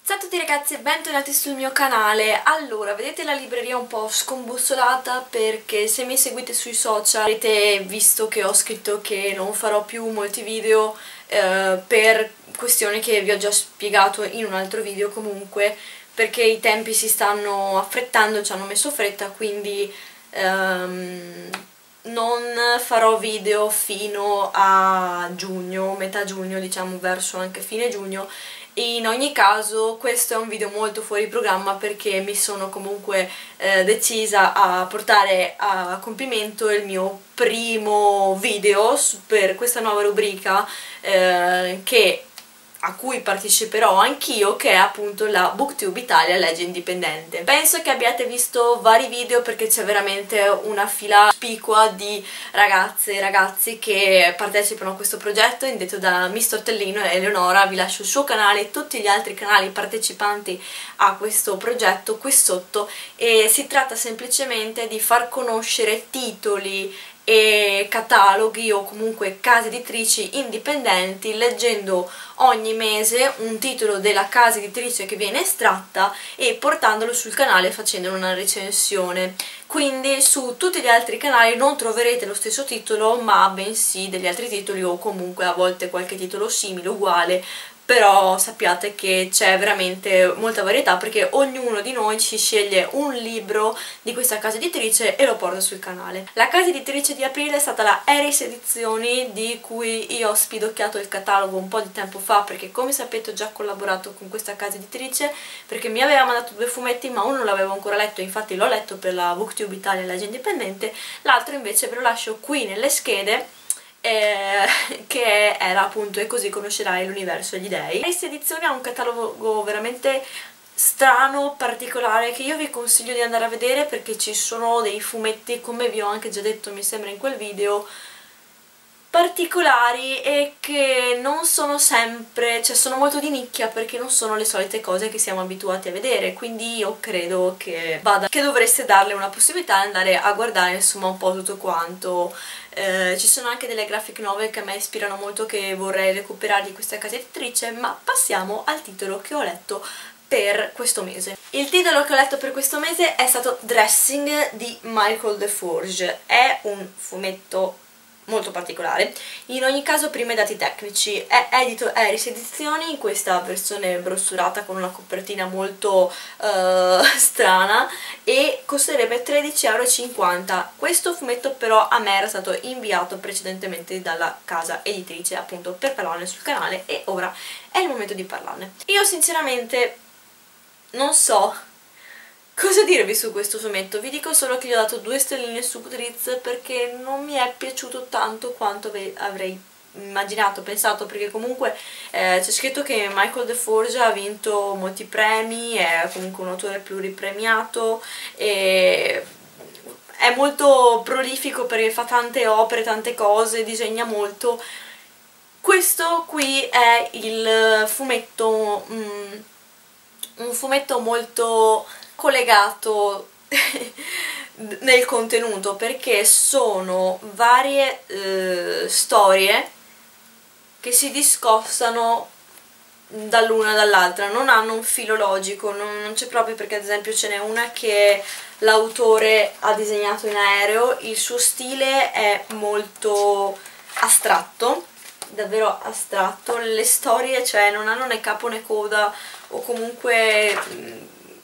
Ciao a tutti ragazzi e bentornati sul mio canale. Allora, vedete la libreria un po' scombussolata perché se mi seguite sui social avete visto che ho scritto che non farò più molti video per questioni che vi ho già spiegato in un altro video comunque, perché i tempi si stanno affrettando, ci hanno messo fretta, quindi non farò video fino a giugno, metà giugno, diciamo verso anche fine giugno. In ogni caso questo è un video molto fuori programma perché mi sono comunque decisa a portare a compimento il mio primo video per questa nuova rubrica a cui parteciperò anch'io, che è appunto la Booktube Italia Legge Indipendente. Penso che abbiate visto vari video perché c'è veramente una fila spicua di ragazze e ragazzi che partecipano a questo progetto indetto da Miss Tortellino e Eleonora. Vi lascio il suo canale e tutti gli altri canali partecipanti a questo progetto qui sotto, e si tratta semplicemente di far conoscere titoli e cataloghi o comunque case editrici indipendenti, leggendo ogni mese un titolo della casa editrice che viene estratta e portandolo sul canale facendo una recensione. Quindi su tutti gli altri canali non troverete lo stesso titolo, ma bensì degli altri titoli o comunque a volte qualche titolo simile, uguale, però sappiate che c'è veramente molta varietà perché ognuno di noi ci sceglie un libro di questa casa editrice e lo porta sul canale. La casa editrice di aprile è stata la Eris Edizioni, di cui io ho spidocchiato il catalogo un po' di tempo fa perché, come sapete, ho già collaborato con questa casa editrice perché mi aveva mandato 2 fumetti, ma uno l'avevo ancora letto, infatti l'ho letto per la Booktube Italia Legge Indipendente, l'altro invece ve lo lascio qui nelle schede, che era appunto E così conoscerai l'universo e gli dei. Questa edizione ha un catalogo veramente strano, particolare, che io vi consiglio di andare a vedere perché ci sono dei fumetti, come vi ho anche già detto mi sembra in quel video, particolari e che non sono sempre, cioè sono molto di nicchia perché non sono le solite cose che siamo abituati a vedere, quindi io credo che dovreste darle una possibilità e andare a guardare insomma un po' tutto quanto. Ci sono anche delle graphic novel che a me ispirano molto, che vorrei recuperare di questa casa editrice, ma passiamo al titolo che ho letto per questo mese. Il titolo che ho letto per questo mese è stato Dressing di Michael DeForge. È un fumetto molto particolare. In ogni caso, prima i dati tecnici: è edito Eris Edizioni in questa versione brossurata con una copertina molto strana e costerebbe 13,50 €. Questo fumetto però a me era stato inviato precedentemente dalla casa editrice appunto per parlarne sul canale e ora è il momento di parlarne. Io sinceramente non so cosa dirvi su questo fumetto, vi dico solo che gli ho dato 2 stelline su Goodreads perché non mi è piaciuto tanto quanto avrei immaginato, pensato, perché comunque c'è scritto che Michael DeForge ha vinto molti premi, è comunque un autore pluripremiato e è molto prolifico perché fa tante opere, tante cose, disegna molto. Questo qui è il fumetto, un fumetto molto collegato nel contenuto perché sono varie storie che si discostano dall'una dall'altra, non hanno un filo logico, non c'è proprio, perché ad esempio ce n'è una che l'autore ha disegnato in aereo, il suo stile è molto astratto, davvero astratto, le storie cioè non hanno né capo né coda, o comunque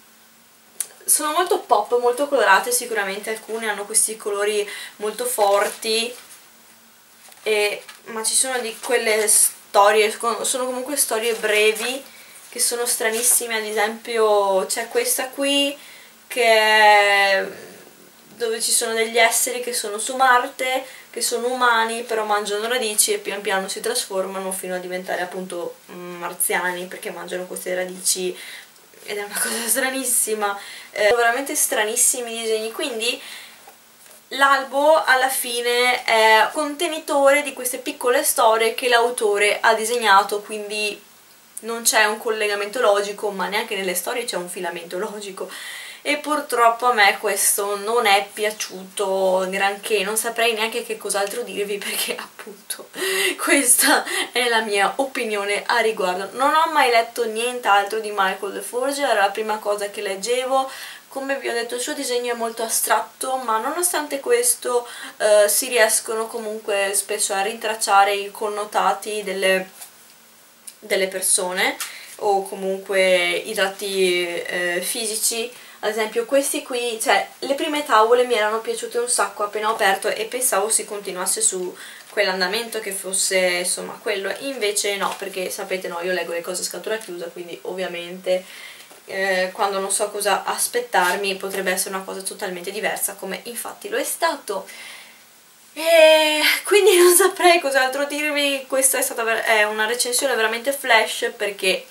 sono molto pop, molto colorate, sicuramente alcune hanno questi colori molto forti, ma ci sono di quelle storie, sono comunque storie brevi che sono stranissime. Ad esempio c'è questa qui dove ci sono degli esseri che sono su Marte, che sono umani, però mangiano radici e pian piano si trasformano fino a diventare appunto marziani perché mangiano queste radici, ed è una cosa stranissima. Sono veramente stranissimi i disegni, quindi l'albo alla fine è contenitore di queste piccole storie che l'autore ha disegnato, quindi non c'è un collegamento logico, ma neanche nelle storie c'è un filamento logico. e purtroppo a me questo non è piaciuto granché, non saprei neanche che cos'altro dirvi perché appunto questa è la mia opinione a riguardo. Non ho mai letto nient'altro di Michael LaForge, era la prima cosa che leggevo. Come vi ho detto, il suo disegno è molto astratto, ma nonostante questo si riescono comunque spesso a rintracciare i connotati delle persone o comunque i dati fisici. Ad esempio questi qui, cioè le prime tavole mi erano piaciute un sacco appena ho aperto e pensavo si continuasse su quell'andamento, che fosse insomma quello, invece no, perché sapete, no, io leggo le cose a scatola chiusa, quindi ovviamente quando non so cosa aspettarmi potrebbe essere una cosa totalmente diversa, come infatti lo è stato. E quindi non saprei cos'altro dirvi. Questa è stata una recensione veramente flash perché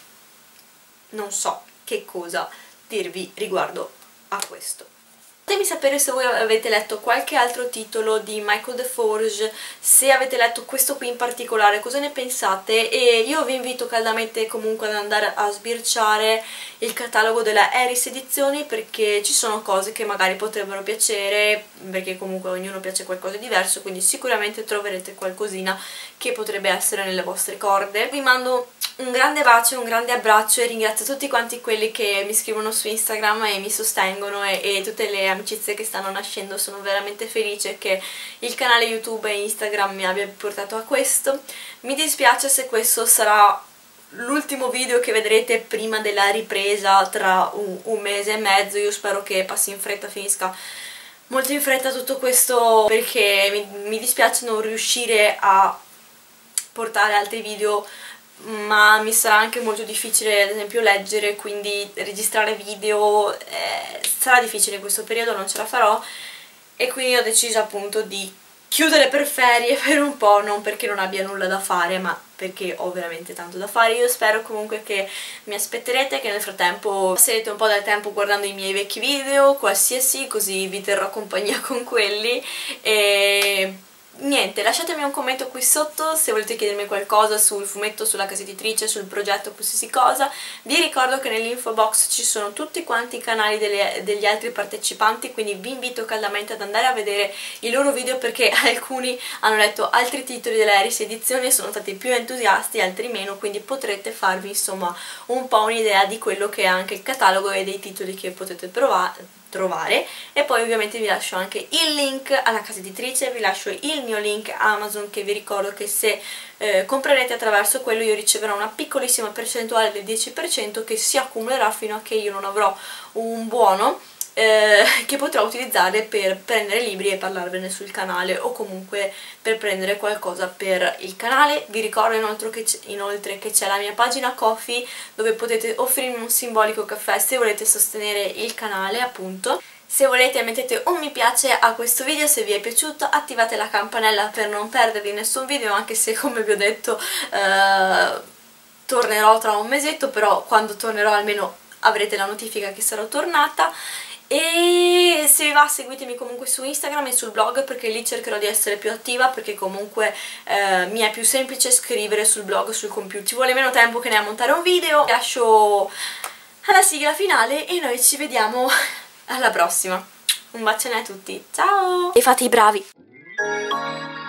non so che cosa dirvi riguardo a questo. Fatemi sapere se voi avete letto qualche altro titolo di Michael LaForge, se avete letto questo qui in particolare, cosa ne pensate, e io vi invito caldamente comunque ad andare a sbirciare il catalogo della Eris Edizioni, perché ci sono cose che magari potrebbero piacere, perché comunque ognuno piace qualcosa di diverso, quindi sicuramente troverete qualcosina che potrebbe essere nelle vostre corde. Vi mando un grande bacio, un grande abbraccio e ringrazio tutti quanti quelli che mi scrivono su Instagram e mi sostengono e tutte le amicizie che stanno nascendo. Sono veramente felice che il canale YouTube e Instagram mi abbia portato a questo. Mi dispiace se questo sarà l'ultimo video che vedrete prima della ripresa tra un mese e mezzo. Io spero che passi in fretta, finisca molto in fretta tutto questo, perché mi dispiace non riuscire a portare altri video, ma mi sarà anche molto difficile ad esempio leggere, quindi registrare video sarà difficile in questo periodo, non ce la farò, e quindi ho deciso appunto di chiudere per ferie per un po', non perché non abbia nulla da fare, ma perché ho veramente tanto da fare. Io spero comunque che mi aspetterete, che nel frattempo passerete un po' del tempo guardando i miei vecchi video, qualsiasi, così vi terrò compagnia con quelli. E niente, lasciatemi un commento qui sotto se volete chiedermi qualcosa sul fumetto, sulla casa editrice, sul progetto, qualsiasi cosa. Vi ricordo che nell'info box ci sono tutti quanti i canali degli altri partecipanti, quindi vi invito caldamente ad andare a vedere i loro video, perché alcuni hanno letto altri titoli della Eris Edizioni e sono stati più entusiasti, altri meno, quindi potrete farvi insomma un po' un'idea di quello che è anche il catalogo e dei titoli che potete trovare. E poi ovviamente vi lascio anche il link alla casa editrice, vi lascio il mio link Amazon, che vi ricordo che se comprerete attraverso quello io riceverò una piccolissima percentuale del 10% che si accumulerà fino a che io non avrò un buono che potrò utilizzare per prendere libri e parlarvene sul canale, o comunque per prendere qualcosa per il canale. Vi ricordo inoltre che c'è la mia pagina Ko-fi, dove potete offrirmi un simbolico caffè se volete sostenere il canale, appunto. Se volete mettete un mi piace a questo video se vi è piaciuto, attivate la campanella per non perdervi nessun video, anche se come vi ho detto tornerò tra un mesetto, però quando tornerò almeno avrete la notifica che sarò tornata. E se vi va seguitemi comunque su Instagram e sul blog, perché lì cercherò di essere più attiva, perché comunque mi è più semplice scrivere sul blog, sul computer, ci vuole meno tempo che ne a montare un video. Vi lascio alla sigla finale e noi ci vediamo alla prossima. Un bacione a tutti, ciao! E fate i bravi!